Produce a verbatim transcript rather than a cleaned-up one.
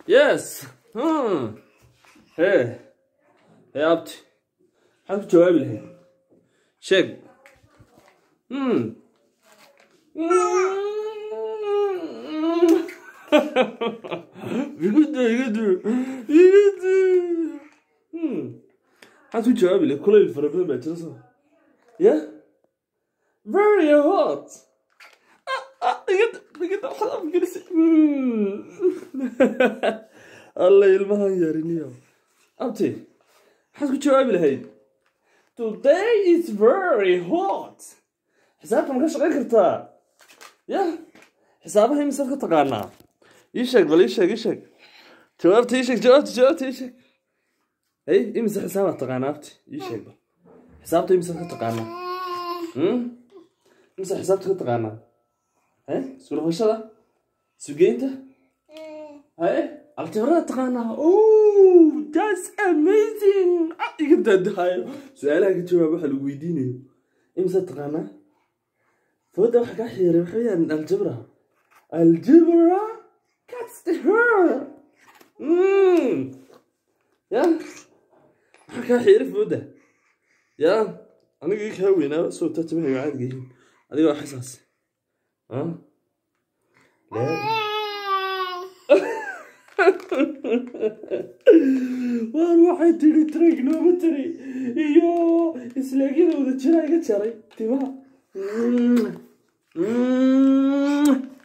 Yes. Hmm. Hey. Hey, abti. Maxaad ku jawaabi lahayd? Sheeg. Hmm. Igadu, igadu, igadu. Hmm. Maxaad ku jawaabi lahayd? Kulayl fara badan baa jira soo. Yeah? Very hot. Igadu, igadu, waxaad afgelisay. Allah ilmahan yariniyo. Abti. Maxaad ku jawaabi lahayd? Today is very hot. Xisaabta ma ka shaqayn kartaa? Yeah. Xisaabaha imisaad ka taqaanaa? Ii sheeg bal ii sheeg ii sheeg. Jawaabta ii sheeg jawaabta jawaabta ii sheeg. Hey, imisa xisaabaad taqaanaa abti? Ii sheeg bal. Xisaabta imisaad ka taqaanaa? Hmm? Imisa xisaabta ka taqaanaa? Hey, isku dhafashada? Sugeynta? Hey, aljabrada taqaanaa? Oh, that's amazing. Iga daadahayo. Su'aalaha ka jawaab waxa lagu weydiinayo. Imisa taqaanaa? Fooda waxa ka xiiray waxa weeyaan aljabra. Aljabra? Cat's the hair. Hmm. Yeah. Waxa ka xiiray fooda. Yeah. Aniga ka weynaa soo tatmay caadiga yihiin. Adiga wax xasaas. Ha? La. Waan waxay tiri trigonometry iyo islaagida wada jira iga jaray timaha.